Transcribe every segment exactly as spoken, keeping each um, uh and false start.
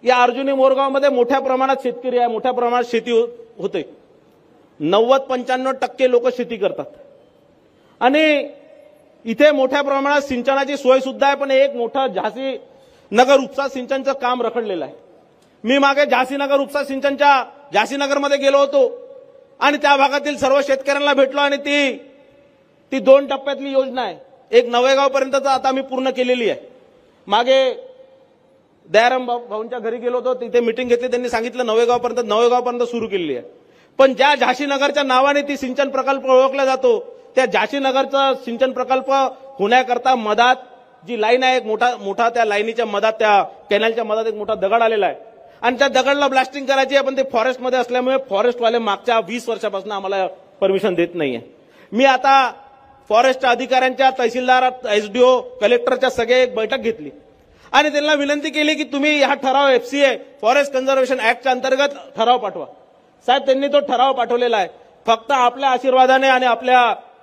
या अर्जुनी मोरगावमध्ये मोठ्या प्रमाणात शेतकरी आहे, मोठ्या प्रमाणात शेती होते. नव्वद पंच्याण्णव टक्के लोक शेती करतात आणि इथे मोठ्या प्रमाणात सिंचनाची सोय सुद्धा आहे. पण एक मोठं झाशी नगर उपसा सिंचनचं काम रखडलेलं आहे. मी मागे झाशी नगर उपसा सिंचनच्या झाशी नगरमध्ये गेलो होतो आणि त्या भागातील सर्व शेतकऱ्यांना भेटलो आणि ती ती दोन टप्प्यातली योजना आहे. एक नवेगाव पर्यंतच आता मी पूर्ण केलेली आहे. मागे दयाराम भाऊंच्या घरी गेलो होतो, तिथे मीटिंग घेतली, त्यांनी सांगितलं नवेगाव पर्यंत नवेगाव पर्यंत सुरू केलेली आहे. पण ज्या झाशी नगरच्या नावाने ती सिंचन प्रकल्प ओळखला जातो त्या झाशी नगरचा सिंचन प्रकल्प होण्याकरता मधात जी लाईन आहे, एक मोठा मोठा त्या लाईनीच्या मधात, त्या कॅनलच्या मधात एक मोठा दगड आलेला आहे आणि त्या दगडला ब्लास्टिंग करायची आहे. पण ते फॉरेस्टमध्ये असल्यामुळे फॉरेस्टवाले मागच्या वीस वर्षापासून आम्हाला परमिशन देत नाहीये. मी आता फॉरेस्टच्या अधिकाऱ्यांच्या, तहसीलदार, एसडीओ, कलेक्टरच्या सगळे एक बैठक घेतली आणि त्यांना विनंती केली की तुम्ही हा ठराव एफसीए फॉरेस्ट कन्झर्वेशन ऍक्टच्या अंतर्गत ठराव पाठवा. साहेब त्यांनी तो ठराव पाठवलेला आहे. फक्त आपल्या आशीर्वादाने आणि आपल्या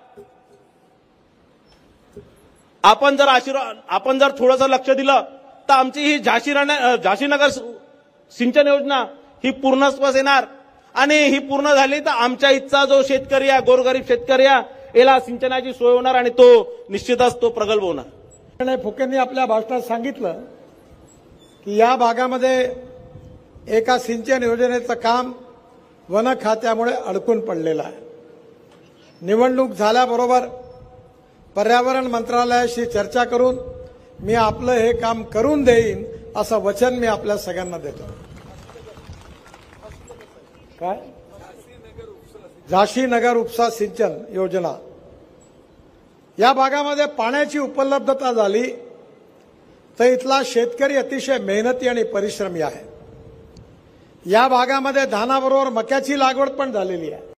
आपण जर आशीर्वाद आपण जर थोडंसं लक्ष दिलं तर आमची ही झाशी झाशीनगर सिंचन योजना ही पूर्णत्वास येणार आणि ही पूर्ण झाली तर आमच्या इथचा जो शेतकरी आहे, गोरगरीब शेतकरी आहे, याला सिंचनाची सोय होणार आणि तो निश्चितच तो प्रगल्भ होणार. फुकेंनी आपल्या भाषणात सांगितलं की या भागामध्ये एका सिंचन योजनेचं काम वन खात्यामुळे अडकून पडलेलं आहे. निवडणूक झाल्याबरोबर पर्यावरण मंत्रालयाशी चर्चा करून मी आपलं हे काम करून देईन असं वचन मी आपल्या सगळ्यांना देतो. काय झाशी नगर उपसा सिंचन योजना या भागामध्ये पाण्याची उपलब्धता झाली तर इथला शेतकरी अतिशय मेहनती आणि परिश्रमी आहे. या भागामध्ये धानाबरोबर मक्याची लागवड पण झालेली आहे.